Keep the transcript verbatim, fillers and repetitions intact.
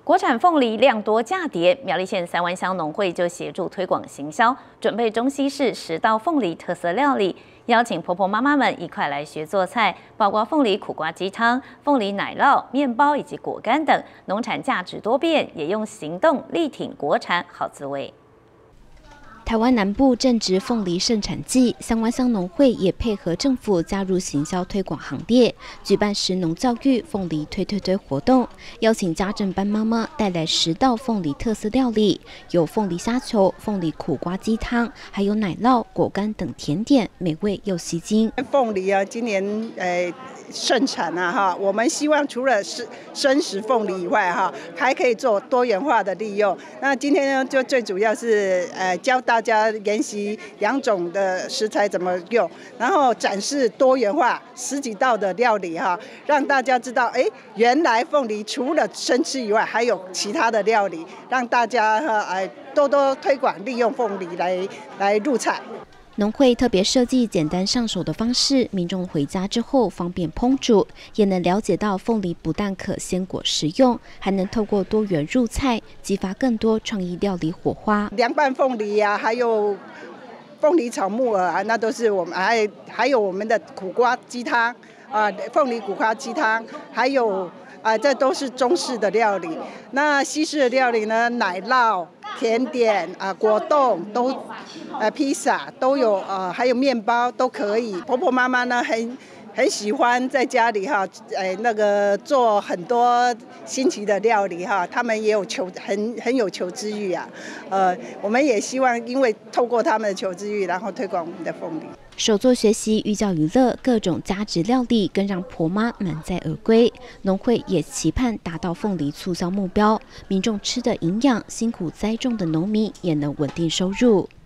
国产凤梨量多价跌，苗栗县三湾乡农会就协助推广行销，准备中西式十道凤梨特色料理，邀请婆婆妈妈们一块来学做菜，包括凤梨苦瓜鸡汤、凤梨奶酪、面包以及果干等，农产价值多变，也用行动力挺国产好滋味。 台湾南部正值凤梨盛产季，三湾乡农会也配合政府加入行销推广行列，举办食农教育凤梨推推推活动，邀请家政班妈妈带来十道凤梨特色料理，有凤梨虾球、凤梨苦瓜鸡汤，还有奶酪、果干等甜点，美味又吸睛。 凤梨啊，今年呃盛产啊哈，我们希望除了是生食凤梨以外哈，还可以做多元化的利用。那今天呢，就最主要是呃教大家研习两种的食材怎么用，然后展示多元化十几道的料理哈，让大家知道，哎，原来凤梨除了生吃以外，还有其他的料理，让大家哈哎多多推广利用凤梨来来入菜。 农会特别设计简单上手的方式，民众回家之后方便烹煮，也能了解到凤梨不但可鲜果食用，还能透过多元入菜，激发更多创意料理火花。 凉拌凤梨啊，还有凤梨炒木耳啊，那都是我们还还有我们的苦瓜鸡汤啊，凤梨苦瓜鸡汤，还有啊，这都是中式的料理。那西式的料理呢，奶酪。 甜点啊，果冻都，呃，披萨都有，呃，还有面包都可以。婆婆妈妈呢，很很喜欢在家里哈，哎，那个做很多新奇的料理哈，他们也有求很很有求知欲啊。呃，我们也希望，因为透过他们的求知欲，然后推广我们的凤梨。 手作学习、寓教于乐，各种价值料理更让婆妈满载而归。农会也期盼达到凤梨促销目标，民众吃的营养，辛苦栽种的农民也能稳定收入。